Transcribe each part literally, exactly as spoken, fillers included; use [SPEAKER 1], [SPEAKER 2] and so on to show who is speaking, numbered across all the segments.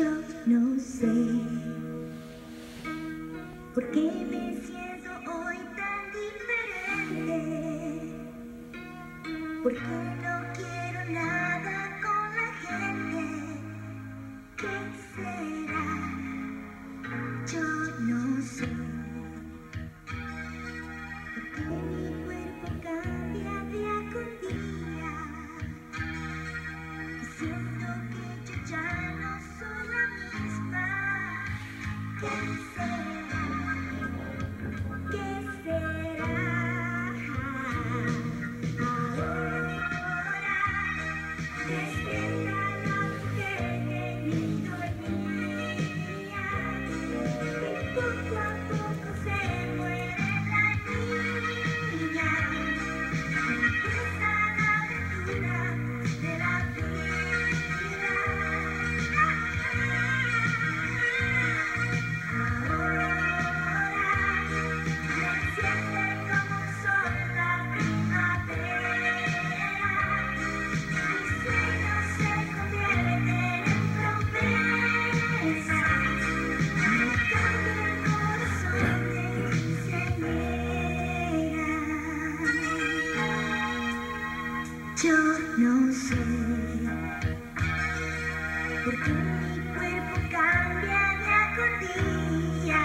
[SPEAKER 1] Yo no sé por qué me siento hoy tan diferente, por qué no quiero nada con la gente. ¿Qué será? Yo no sé. Porque mi cuerpo cambia día con día y siento que yo ya no soy la misma. ¿Qué será? ¿Qué será? Ahora despierta la mujer que ni dormía y poco a poco se muere la niña. Empieza la aventura de la vida. Ahora me siente como un sol la primavera. Mis sueños se convierten en promesas. Me cambia el corazón de señera. Yo no sé por qué mi cuerpo cambia día con día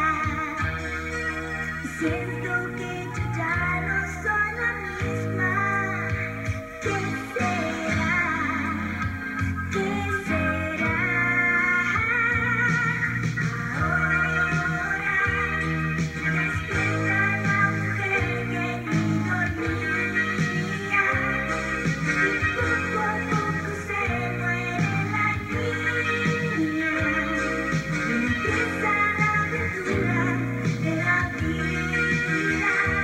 [SPEAKER 1] y siento que yo ya no soy la misma. ¿Qué será? ¿Qué será? Ahora despierta la mujer que ni dormía y poco a poco se muere la niña. Empieza la aventura de la vida.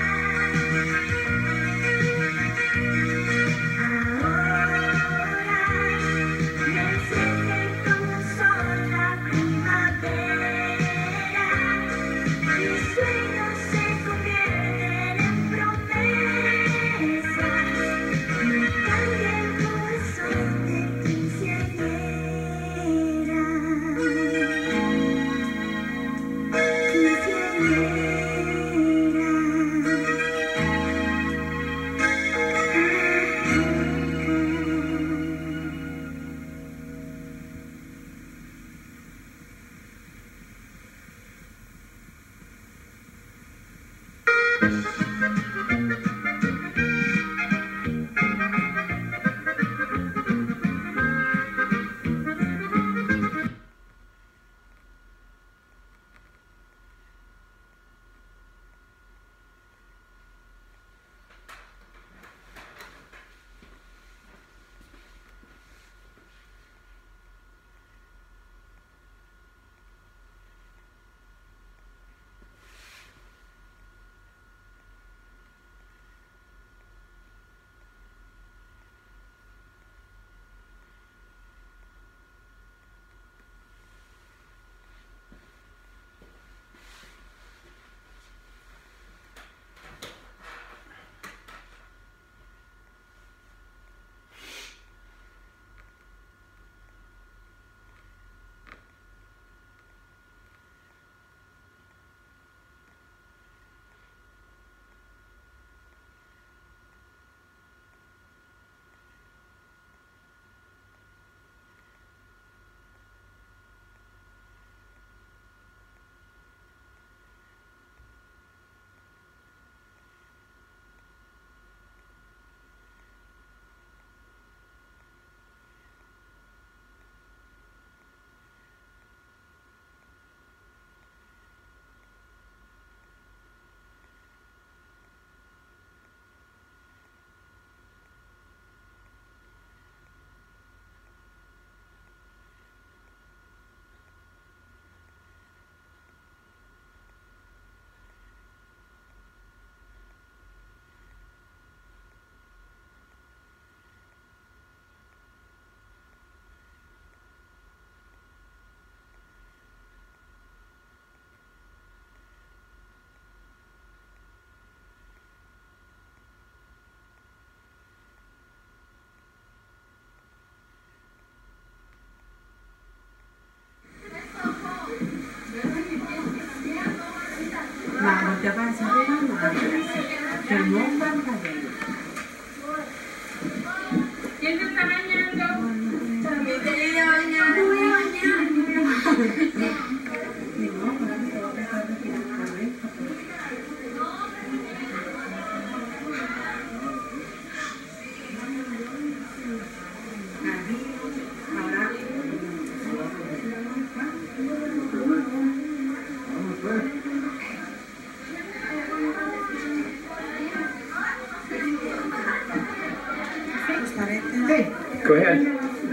[SPEAKER 2] Okay.
[SPEAKER 3] Go ahead.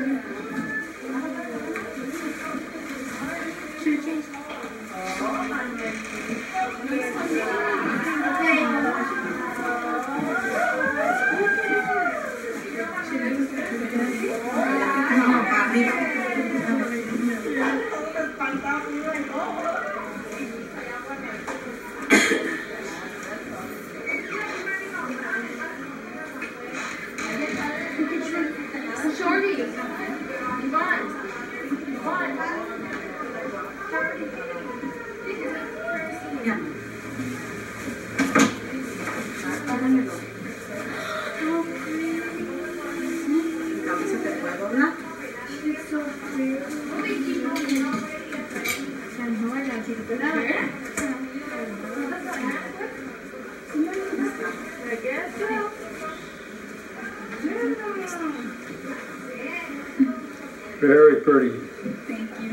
[SPEAKER 3] Very pretty.
[SPEAKER 4] Thank you.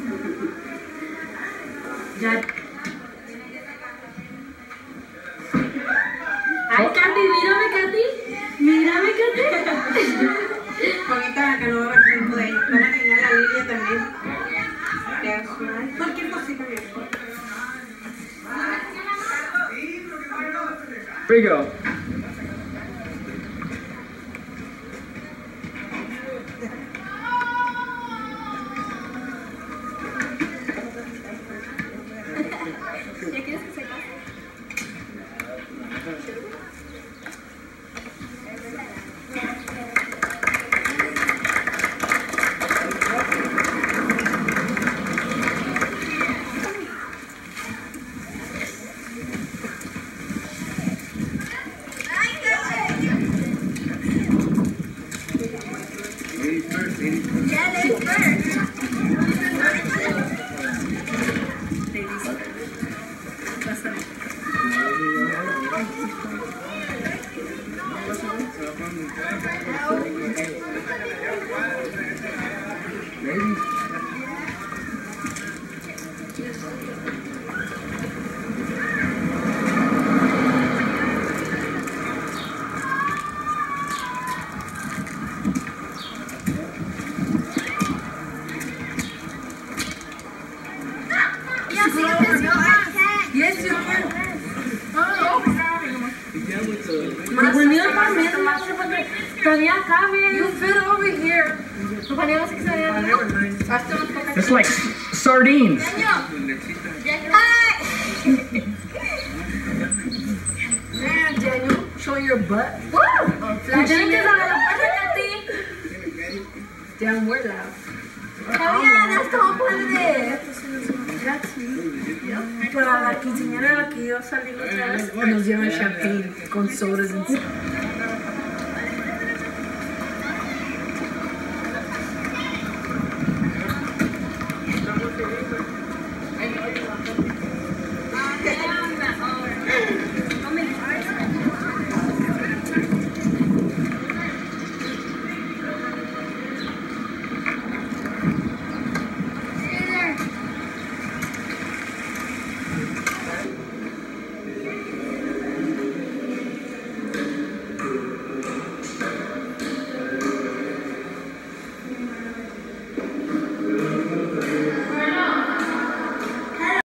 [SPEAKER 5] Ya. Ay, Katy, mírame, Katy. Mírame, Katy.
[SPEAKER 4] Ahorita que no va a haber tiempo de ir. Van a venir a la Lilia también. Cualquier cosita bien.
[SPEAKER 3] Here you go.
[SPEAKER 4] ¿Ya quieres que se pase?
[SPEAKER 5] Yes, you can. Oh. Me volvió el palmero, no sé por qué. Todavía cabe. You fit over here. Compañeros que se vean.
[SPEAKER 3] It's like sardines.
[SPEAKER 5] Man, Daniel, show your butt. Woo! Flashing it on the Katy. Damn, we're loud.
[SPEAKER 4] Todavía no estamos poniendo.
[SPEAKER 5] Para la quinceañera a la que yo salí otra vez, nos dieron champagne con sodas encima.